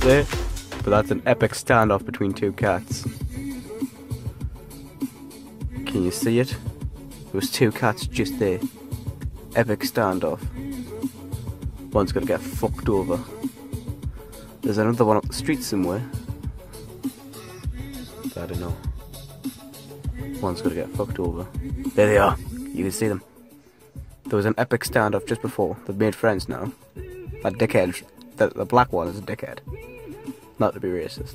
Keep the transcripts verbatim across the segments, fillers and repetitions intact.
there. But that's an epic standoff between two cats. Can you see it? There was two cats just there. Epic standoff. One's gonna get fucked over. There's another one up the street somewhere. I don't know. One's gonna get fucked over. There they are. You can see them. There was an epic standoff just before. They've made friends now. That dickhead, the, the black one is a dickhead. Not to be racist.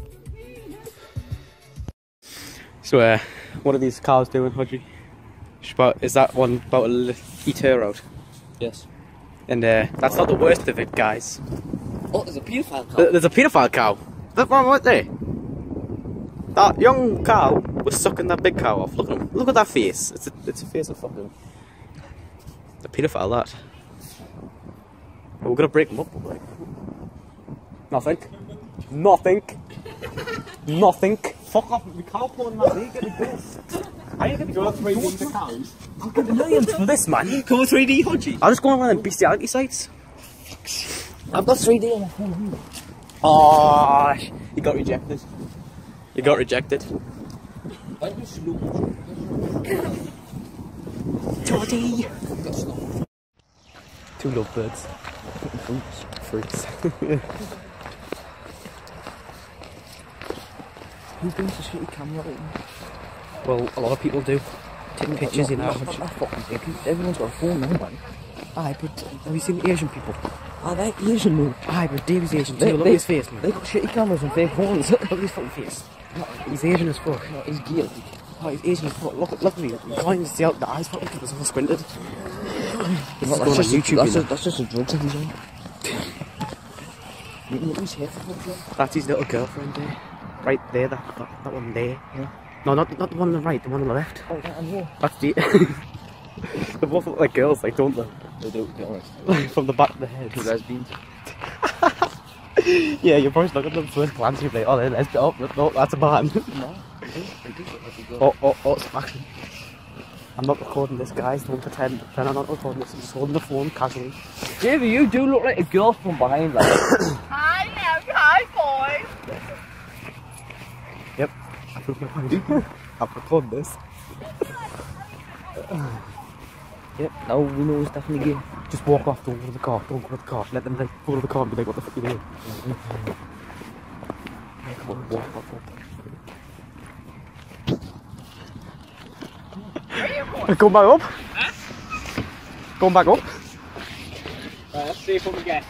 So, uh, what are these cows doing, Hodgie? Is that one about to eat her out? Yes. And uh, that's not the worst of it, guys. Oh, there's a paedophile cow. There's a paedophile cow. Look right there. That young cow was sucking that big cow off. Look at him. Look at that face. It's a, it's a face of fucking... The paedophile, that. But we're gonna break him up, like. Nothing. Nothing. Nothing. Fuck off. We can't pull him that way. Get this. I ain't gonna go three D to cows. I'll get millions for this, man. Go three D, Hodgie. I'll just go on one of them bestiality sites. I've got three D on my phone. Oh, you got rejected. You got rejected. Toddy. Two lovebirds. Fruits. Fruits. Who brings a shitty camera in? Well, a lot of people do. Take pictures, you know. Everyone's got a phone now, man. Aye, but have you seen the Asian people? Are they Asian, though? Aye, but Dave's Asian too. They, Look they, at his face, man. They got shitty cameras and fake phones. Look at his fucking face. No, he's Asian as fuck. No, he's gay. Oh, he's Asian as fuck. Look, look at me. You can't even see out the eyes fucking because it's all squinted. This is going on just YouTube, a, that's, you a, know. that's just a drug that he's on. Look at his hair for fuck's That's his little girlfriend there. Right there, that, that, that one there. Yeah. No, not, not the one on the right, the one on the left. Oh, that I know. That's the... They both look like girls, like, don't they? They do, to be honest. Like, from the back of the head. Two lesbians. Yeah, you probably look at them first glance, you'd be like, oh, they're lesbian. Oh, no, that's a man. No, they do. They do look like a girl. Oh, oh, oh, it's action. I'm not recording this, guys. Don't pretend. Pretend I'm not recording this. I'm just holding the phone casually. Davey, you do look like a girl from behind, like. Hi now, hi boys. Yep. I proved my point. I've recorded this. Yep, now we know it's definitely gay. Just walk off, don't go to the car, don't go to the car. Let them like, go to the car and be like, what the fuck are you doing? Come on, walk, walk, walk. Going back up? Huh? Going back up? Right, let's see what we get.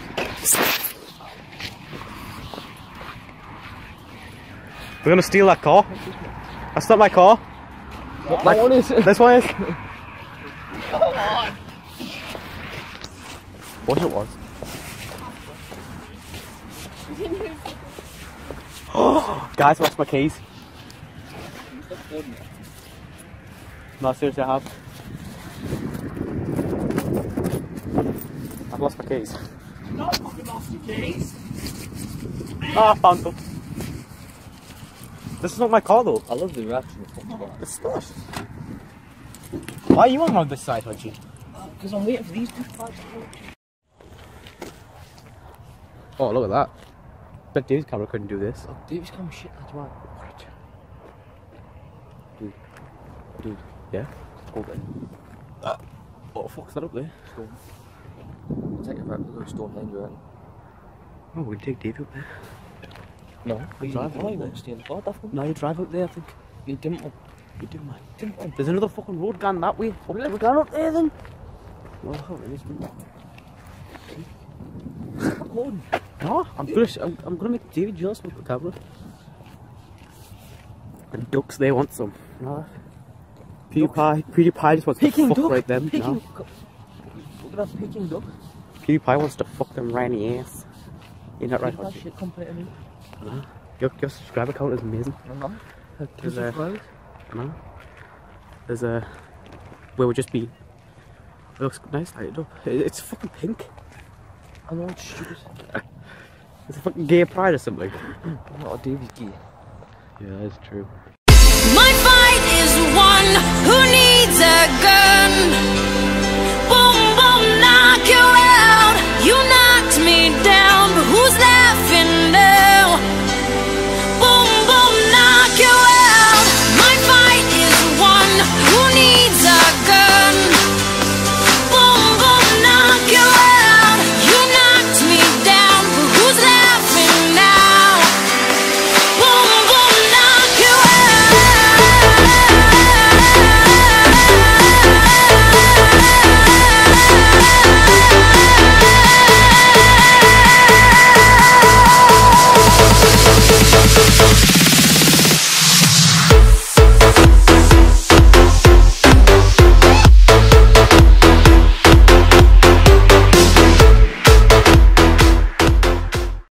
They're gonna steal that car. That's not my car. What like, one is it? This one is. Come on. What it was? Oh, guys, lost my keys. No, seriously, I have. I've lost my keys. Not fucking lost your keys. Ah, I found them. This is not my car though. I love the reaction of fucking car. It's not. Why are you on this side, Hodgie? Because I'm waiting for these two cars to go. Oh, look at that. Bet Dave's camera couldn't do this. Oh, Dave's camera shit, that's why. Dude. Dude. Yeah? Hold it. Uh, what the fuck's that up there? Stone. Take it back to the stone behind you, right? Oh, we can take Dave up there. No, You you drive drive. out You there. want to stay in the car, definitely. No, you drive up there, I think. You didn't want. You do, man. Didn't want. There's another fucking road going that way. Up We're going up there then. Well, it is. Stop recording. No, I'm gonna, I'm, I'm gonna make David jealous with the camera. And ducks, they want some. No. PewDiePie, PewDiePie just wants Peking to fuck duck. right them. Peking. No. Look at that Peking duck. PewDiePie wants to fuck them right in the ass. You're not right, That Hodgie. shit compared to me. No. Your, your subscriber count is amazing. I'm not. There's a, Subscribe. no. There's a, where we just be. It looks nice, lighted up. It, it's fucking pink. I know it's stupid. It's a fucking gay pride or something. I'm not a Davy's gay. Yeah, that's true.